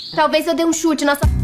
Talvez eu dê um chute na sua...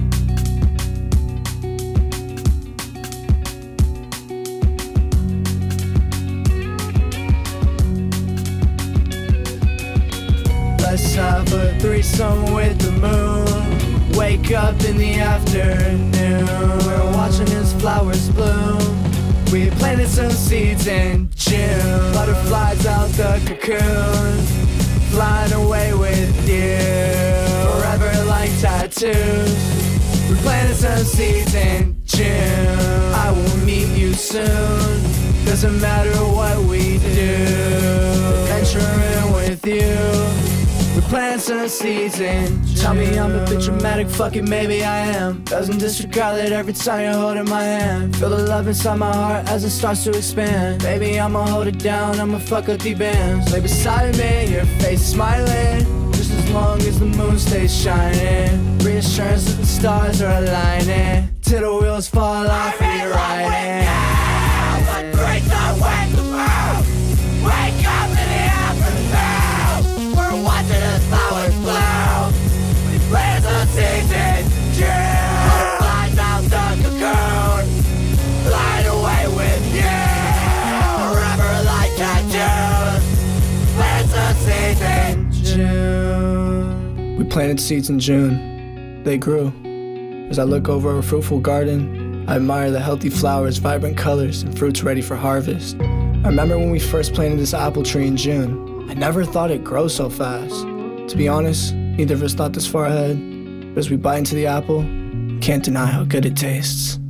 Let's have a threesome with the moon. Wake up in the afternoon. We're watching as flowers bloom. We planted some seeds in June. Butterflies out the cocoon, flying away with you, forever like tattoos. We planted some seeds in June. I will meet you soon. Doesn't matter what we do, adventuring with you. We plant some seeds in June. Tell me I'm a bit dramatic, fuck it, maybe I am. Doesn't disregard it every time you're holding my hand. Feel the love inside my heart as it starts to expand. Baby, I'ma hold it down, I'ma fuck up deep ends. Lay beside me, your face smiling, just as long as the moon stays shining. Reassurance that the stars are aligning, till the wheels fall off and you're riding. What brings the wind to move? Wake up in the afternoon. We're watching as flowers bloom. We plant the seeds in June. Butterflies out the cocoon, flying away with you, forever like tattoos. Plant the seeds in June. We planted seeds in June. They grew. As I look over a fruitful garden, I admire the healthy flowers, vibrant colors, and fruits ready for harvest. I remember when we first planted this apple tree in June. I never thought it'd grow so fast. To be honest, neither of us thought this far ahead. But as we bite into the apple, can't deny how good it tastes.